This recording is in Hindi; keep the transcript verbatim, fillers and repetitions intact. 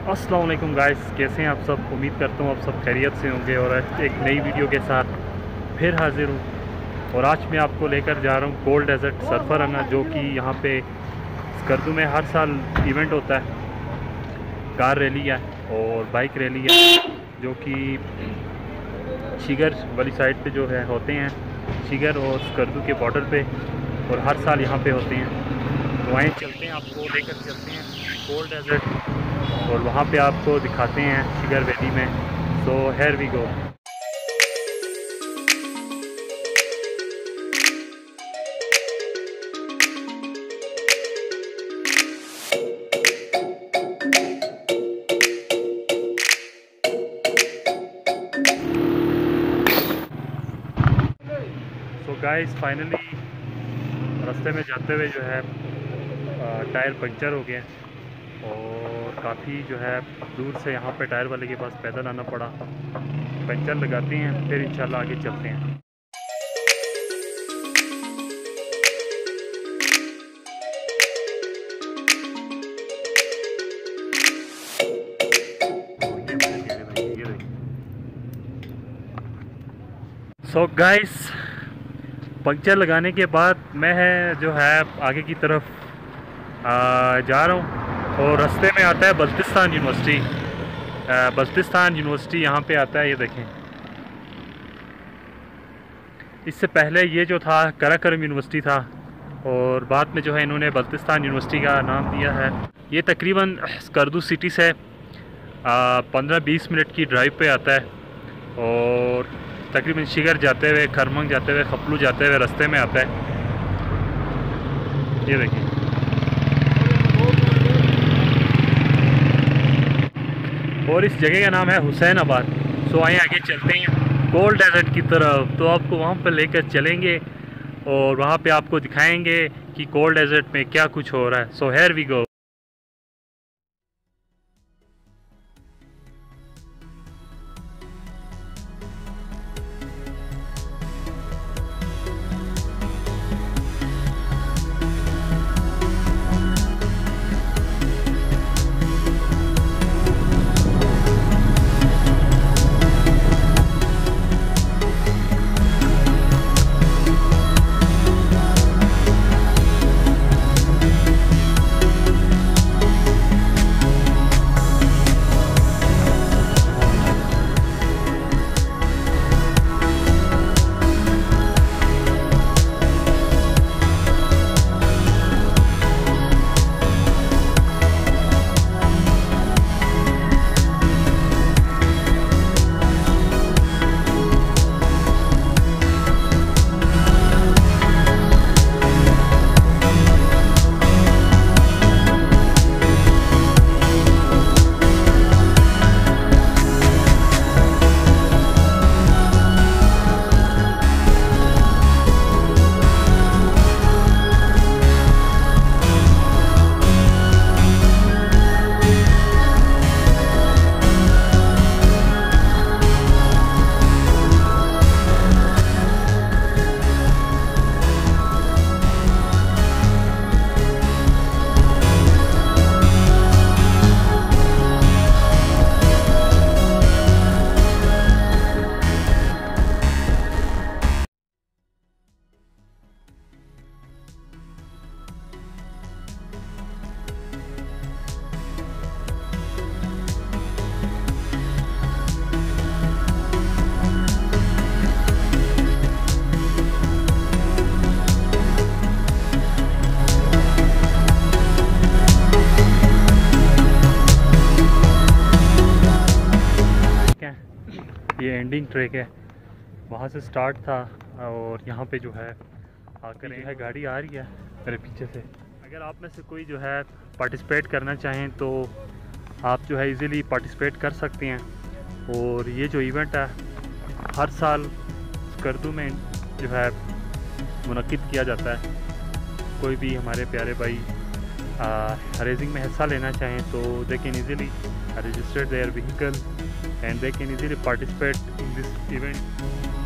अस्सलाम वालेकुम गाइस, कैसे हैं आप सब। उम्मीद करता हूँ आप सब खैरियत से होंगे और एक नई वीडियो के साथ फिर हाजिर हूँ। और आज मैं आपको लेकर जा रहा हूँ कोल्ड डेजर्ट सरफरंगा, जो कि यहाँ पे स्कर्दू में हर साल इवेंट होता है। कार रैली है और बाइक रैली है, जो कि शिगर वाली साइड पे जो है होते हैं, शिगर और स्कर्दू के बॉर्डर पे, और हर साल यहाँ पे होते हैं। तो वहीं चलते हैं, आपको लेकर चलते हैं कोल्ड डेजर्ट और वहाँ पे आपको दिखाते हैं शिगर वैली में। So here we go. So guys, finally रास्ते में जाते हुए जो है टायर पंक्चर हो गया और काफ़ी जो है दूर से यहाँ पे टायर वाले के पास पैदल आना पड़ा। पंक्चर लगाते हैं, फिर इंशाल्लाह आगे चलते हैं। सो गाइस, पंक्चर लगाने के बाद मैं जो है आगे की तरफ आ, जा रहा हूँ और रास्ते में आता है बल्तिस्तान यूनिवर्सिटी। बल्तिस्तान यूनिवर्सिटी यहाँ पे आता है, ये देखें। इससे पहले ये जो था कराकरम यूनिवर्सिटी था और बाद में जो है इन्होंने बल्तिस्तान यूनिवर्सिटी का नाम दिया है। ये तकरीबन स्कर्दू सिटी से पंद्रह बीस मिनट की ड्राइव पे आता है और तकरीबन शिगर जाते हुए, खरमंग जाते हुए, खपलू जाते हुए रास्ते में आता है। ये देखिए, और इस जगह का नाम है हुसैनाबाद। सो आइए आगे चलते हैं कोल्ड डेजर्ट की तरफ। तो आपको वहाँ पर लेकर चलेंगे और वहाँ पे आपको दिखाएंगे कि कोल्ड डेजर्ट में क्या कुछ हो रहा है। So here we go. ये एंडिंग ट्रैक है, वहाँ से स्टार्ट था और यहाँ पे जो है आकर जो है गाड़ी आ रही है मेरे पीछे से। अगर आप में से कोई जो है पार्टिसिपेट करना चाहें तो आप जो है इजीली पार्टिसिपेट कर सकते हैं। और ये जो इवेंट है हर साल स्कर्दू में जो है मुनक्किद किया जाता है। कोई भी हमारे प्यारे भाई रेसिंग में हिस्सा लेना चाहें तो they can easily register their vehicle and they can easily participate in this event